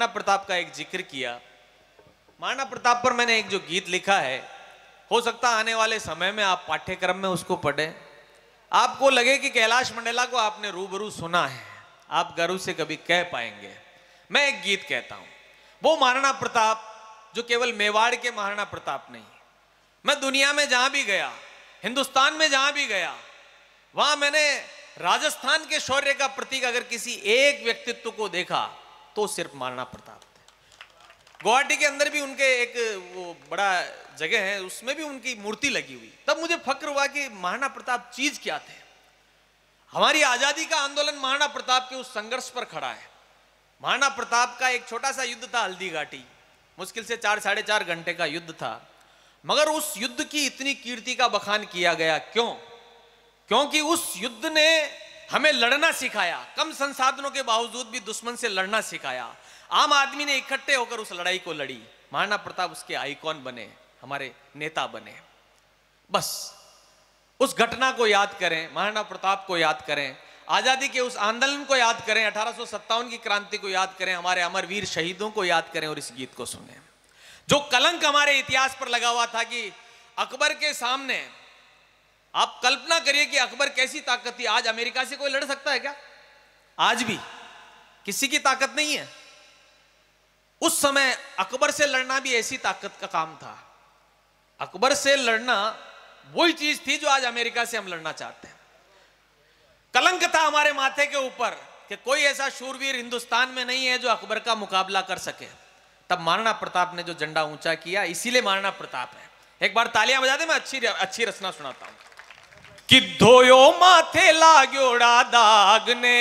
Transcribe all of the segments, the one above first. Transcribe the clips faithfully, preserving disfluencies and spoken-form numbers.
प्रताप का एक जिक्र किया। महाराणा प्रताप पर मैंने एक जो गीत लिखा है, हो सकता आने वाले समय में आप पाठ्यक्रम में उसको पढ़ें, आपको लगे कि कैलाश मंडेला को आपने रूबरू सुना है, आप गर्व से कभी कह पाएंगे। मैं एक गीत कहता हूं, वो महाराणा प्रताप जो केवल मेवाड़ के महाराणा प्रताप नहीं, मैं दुनिया में जहां भी गया, हिंदुस्तान में जहां भी गया, वहां मैंने राजस्थान के शौर्य का प्रतीक अगर किसी एक व्यक्तित्व को देखा तो सिर्फ महाराणा प्रताप थे। गुवाहाटी के अंदर भी उनके एक वो बड़ा जगह है, उसमें भी उनकी मूर्ति लगी हुई। तब मुझे फक्र हुआ कि महाराणा प्रताप चीज क्या थे। हमारी आजादी का आंदोलन महाराणा प्रताप के उस संघर्ष पर खड़ा है। महाराणा प्रताप का एक छोटा सा युद्ध था हल्दी घाटी, मुश्किल से चार साढ़े चार घंटे का युद्ध था, मगर उस युद्ध की इतनी कीर्ति का बखान किया गया। क्यों? क्योंकि उस युद्ध ने हमें लड़ना सिखाया, कम संसाधनों के बावजूद भी दुश्मन से लड़ना सिखाया। आम आदमी ने इकट्ठे होकर उस लड़ाई को लड़ी। महाराणा प्रताप उसके आइकॉन बने, हमारे नेता बने। बस उस घटना को याद करें, महाराणा प्रताप को याद करें, आजादी के उस आंदोलन को याद करें, अठारह सौ सत्तावन की क्रांति को याद करें, हमारे अमरवीर शहीदों को याद करें और इस गीत को सुने। जो कलंक हमारे इतिहास पर लगा हुआ था कि अकबर के सामने, आप कल्पना करिए कि अकबर कैसी ताकत थी। आज अमेरिका से कोई लड़ सकता है क्या? आज भी किसी की ताकत नहीं है। उस समय अकबर से लड़ना भी ऐसी ताकत का काम था। अकबर से लड़ना वही चीज थी जो आज अमेरिका से हम लड़ना चाहते हैं। कलंक था हमारे माथे के ऊपर कि कोई ऐसा शूरवीर हिंदुस्तान में नहीं है जो अकबर का मुकाबला कर सके। तब महाराणा प्रताप ने जो झंडा ऊंचा किया, इसीलिए महाराणा प्रताप है। एक बार तालियां बजा दे, मैं अच्छी अच्छी रचना सुनाता हूं। कि धोयो माथे लाग्योड़ा दाग ने,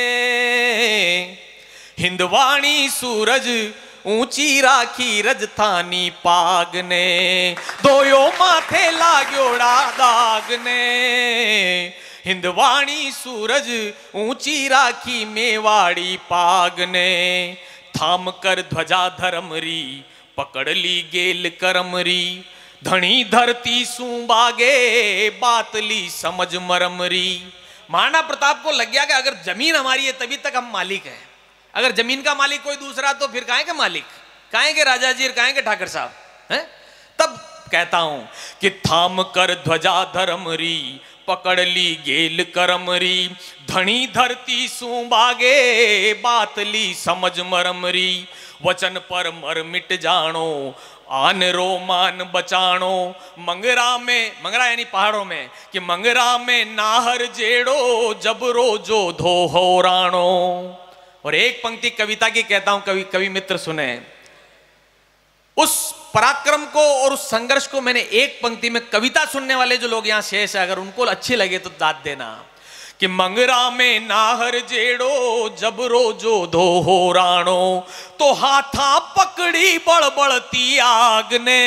हिंदवाणी सूरज ऊंची राखी रजथानी पाग ने। धोयो माथे लाग्योड़ा दाग ने, हिंदवाणी सूरज ऊंची राखी मेवाड़ी पाग ने। थाम कर ध्वजा धर्मरी, पकड़ ली गेल करमरी। धनी धरती सूबागे, बातली समझ मरमरी। महाराणा प्रताप को लग गया कि अगर जमीन हमारी है तभी तक हम मालिक हैं, अगर जमीन का मालिक कोई दूसरा तो फिर काहे के मालिक, काहे के राजा जी, काहे के ठाकर साहब हैं। तब कहता हूं कि थाम कर ध्वजा धर्मरी, पकड़ ली गेल करमरी। धनी धरती सूबागे, बातली समझ मरमरी। वचन पर मर मिट जानो, आन रो मान बचाणो। मंगरा में, मंगरा यानी पहाड़ों में, कि मंगरा में नाहर जेड़ो, जबरो जो धो हो राणो। और एक पंक्ति कविता की कहता हूं, कवि कवि मित्र सुने। उस पराक्रम को और उस संघर्ष को मैंने एक पंक्ति में, कविता सुनने वाले जो लोग यहां शेष है, अगर उनको अच्छी लगे तो दाद देना। कि मंगरा में नाहर जेड़ो, जबरो जो धो हो राणो। तो हाथा पकड़ी बड़बड़ती आग ने।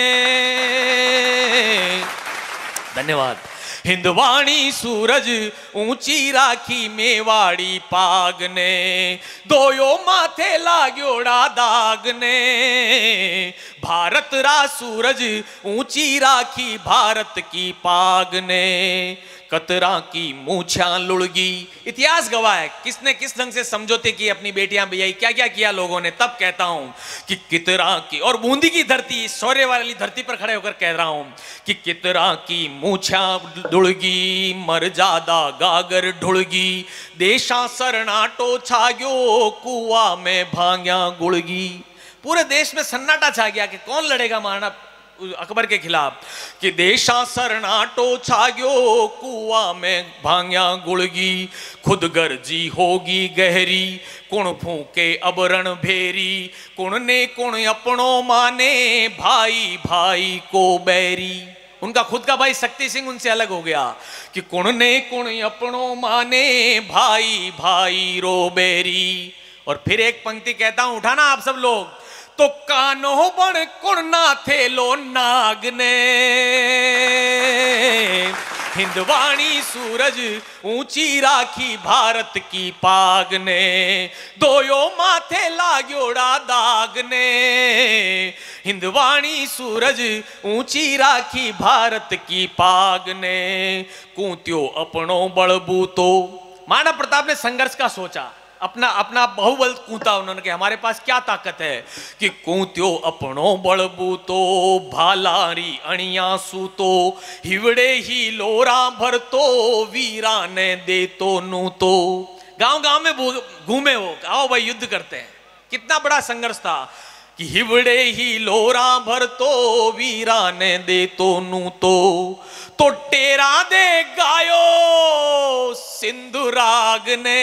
धन्यवाद। हिंदवाणी सूरज ऊंची राखी मेवाड़ी पाग ने। दोयो माथे लाग्योड़ा दाग ने। भारत रा सूरज ऊंची राखी भारत की पाग ने। कतरा की मूछा लुड़गी। इतिहास गवाह है किसने किस ढंग से समझौते किए, अपनी बेटियां बियाई, क्या क्या किया लोगों ने। तब कहता हूं कि कितरा की, और बूंदी की धरती, शौर्य वाली धरती पर खड़े होकर कह रहा हूं कि कितरा की मूछा लुड़गी, मर जादा गागर ढुड़गी। देशा सरनाटो छाग्यो, कुआ में भांग्या गुड़गी। पूरे देश में सन्नाटा छा गया कि कौन लड़ेगा महाराणा अकबर के खिलाफ। कि देशा सरनाटो छाग्यो, कुआ में भांग्या गुड़गी। खुद गर्जी होगी गहरी, कुण फूके अबरण भेरी। कुण ने कुण अपनो माने, भाई भाई को बैरी। उनका खुद का भाई शक्ति सिंह उनसे अलग हो गया कि कुण ने कुण अपनो माने, भाई भाई रो बैरी। और फिर एक पंक्ति कहता हूं, उठाना आप सब लोग। तो कानो बण कुणना थे लो नाग ने। हिंदवाणी सूरज ऊंची राखी भारत की पाग ने। दोयो माथे लाग्योड़ा दाग ने। हिंदवाणी सूरज ऊंची राखी भारत की पाग ने। कूत्यो अपनो बड़बूतो। महाराणा प्रताप ने संघर्ष का सोचा, अपना अपना बहुबल कूता उन्होंने कि हमारे पास क्या ताकत है कि कूत्यो अपनो बड़बूतो भालारी अणिया सूतो हिवड़े ही लोरा भरतो वीरा ने दे तो नू तो। गांव गांव में घूमे वो, आओ भाई युद्ध करते हैं। कितना बड़ा संघर्ष था कि हिवड़े ही लोरा भरतो वीरा ने दे तो नू तो तो टेरा दे गायो सिंधु राग ने।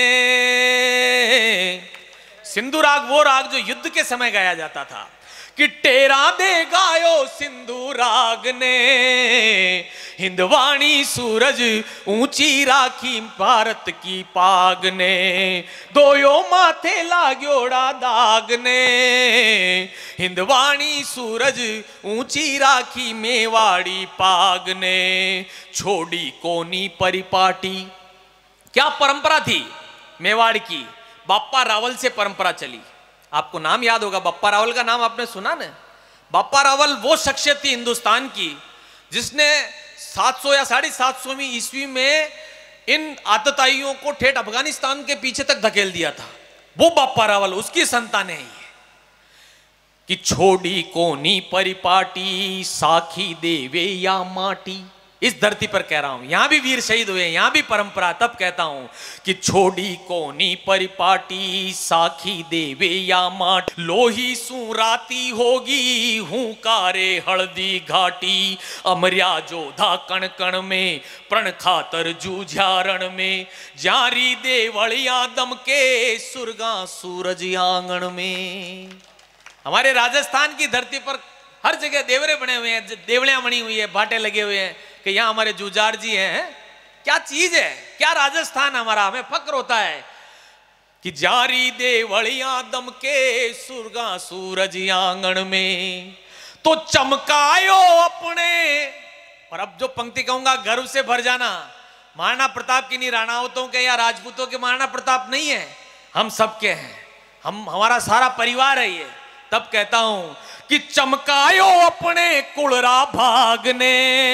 सिंधु राग वो राग जो युद्ध के समय गाया जाता था कि टेरा दे गायो सिंधु राग ने हिंदवाणी सूरज ऊंची राखी भारत की पाग ने दोयो माथे लाग्योड़ा दाग ने हिंदवाणी सूरज ऊंची राखी मेवाड़ी पाग ने छोड़ी कोनी परिपाटी। क्या परंपरा थी मेवाड़ की? बाप्पा रावल से परंपरा चली। आपको नाम याद होगा, बप्पा रावल का नाम आपने सुना ना? बप्पा रावल वो शख्सियत थी हिंदुस्तान की जिसने सात सौ या साढ़े सात सौवीं ईस्वी में इन आतताइयों को ठेठ अफगानिस्तान के पीछे तक धकेल दिया था। वो बप्पा रावल, उसकी संतान है ये कि छोड़ी कोनी परिपाटी साखी देवे या माटी। इस धरती पर कह रहा हूं, यहां भी वीर शहीद हुए, यहां भी परंपरा। तब कहता हूं कि छोड़ी कोनी परिपाटी साखी देवे या माट लोही सुराती होगी हुंकारे हल्दी घाटी अमरिया जोधा कण कण में प्रण खातर जूझारण में जारी देवलिया दम के सुरगा सूरज आंगन में। हमारे राजस्थान की धरती पर हर जगह देवरे बने हुए हैं, देवलियां बनी हुई है, भाटे लगे हुए हैं कि यहाँ हमारे जूझार जी हैं। क्या चीज है, क्या राजस्थान हमारा, हमें फक्र होता है कि जारी देवलिया दम के सुरगा सूरज आंगन में तो चमकायो अपने। और अब जो पंक्ति कहूंगा गर्व से भर जाना, महाराणा प्रताप की नहीं, राणावतों के या राजपूतों के महाराणा प्रताप नहीं है, हम सबके हैं, हम हमारा सारा परिवार है ये। तब कहता हूं कि चमकायो अपने कुलरा भाग ने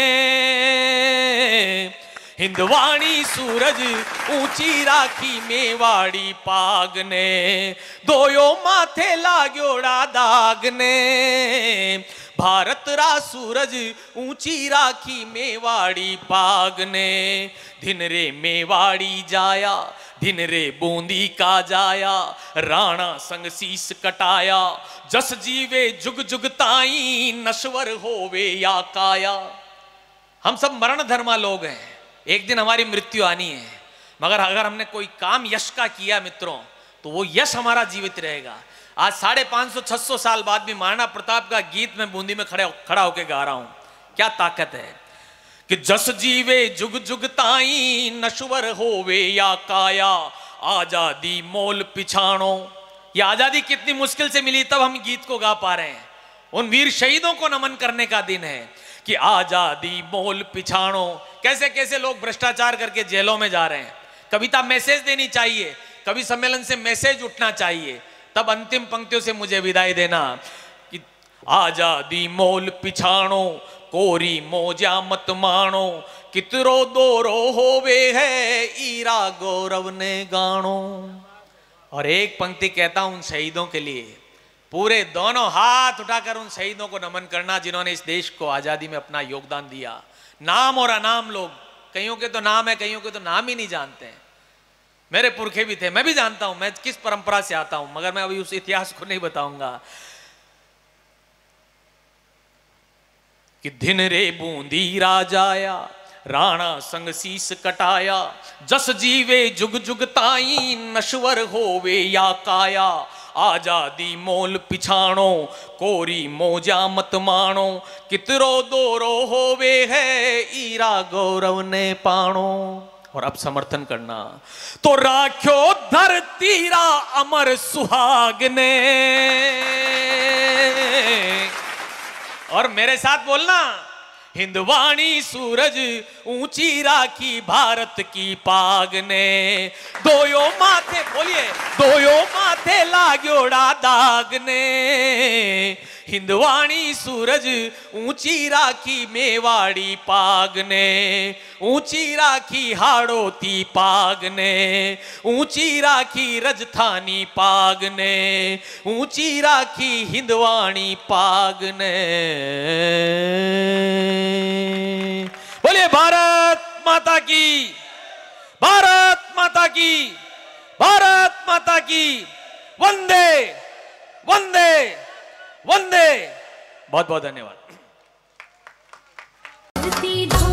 हिंदवाणी सूरज ऊंची राखी मेवाड़ी पाग ने दोयो माथे लाग्योड़ा दाग ने भारत रा सूरज ऊंची राखी मेवाड़ी पाग ने दिन रे मेवाड़ी जाया दिन रे बूंदी का जाया राणा संग शीस कटाया जस जीवे जुग जुग ताई नश्वर होवे या काया। हम सब मरण धर्मा लोग हैं, एक दिन हमारी मृत्यु आनी है, मगर अगर हमने कोई काम यश का किया मित्रों तो वो यश हमारा जीवित रहेगा। आज साढ़े पांच सौ छह सौ साल बाद भी महाराणा प्रताप का गीत मैं बूंदी में खड़े खड़ा होकर गा रहा हूं। क्या ताकत है कि जस जीवे जुग जुग ताई नश्वर होवे या काया आजादी मोल पिछाणो। ये आजादी कितनी मुश्किल से मिली, तब हम गीत को गा पा रहे हैं। उन वीर शहीदों को नमन करने का दिन है कि आजादी मोल पिछाणो। कैसे कैसे लोग भ्रष्टाचार करके जेलों में जा रहे हैं। कविता मैसेज देनी चाहिए, कवि सम्मेलन से मैसेज उठना चाहिए। तब अंतिम पंक्तियों से मुझे विदाई देना कि आजादी मोल पिछाणो कोरी मोजा मत माणो कितरो दोरो होवे है ईरा गौरव ने गाणो। और एक पंक्ति कहता हूं उन शहीदों के लिए, पूरे दोनों हाथ उठाकर उन शहीदों को नमन करना जिन्होंने इस देश को आजादी में अपना योगदान दिया। नाम और अनाम लोग, कईयों के तो नाम है, कईयों के तो नाम ही नहीं जानते हैं। मेरे पुरखे भी थे, मैं भी जानता हूं मैं किस परंपरा से आता हूं, मगर मैं अभी उस इतिहास को नहीं बताऊंगा। कि दिन रे बूंदी राजाया राणा संग शीस कटाया जस जीवे जुग जुग ताई नश्वर होवे या काया आजादी मोल पिछाणो कोरी मोजा मत माणो कितरो दोरो होवे है ईरा गौरव ने पाणो। और अब समर्थन करना तो राख्यो धरतीरा अमर सुहाग ने। और मेरे साथ बोलना, हिंदवाणी सूरज ऊंची राखी भारत की पाग ने दोयो माथे, बोलिए दोयो माथे लाग्योड़ा दाग ने हिंदवाणी सूरज ऊंची राखी मेवाड़ी पाग ने, ऊंची राखी हाड़ोती पाग ने, ऊंची राखी रजथानी पाग ने, ऊंची राखी हिंदवाणी पाग ने। बोलिए भारत माता की, भारत माता की, भारत माता की, वंदे वंदे वंदे। बहुत बहुत धन्यवाद।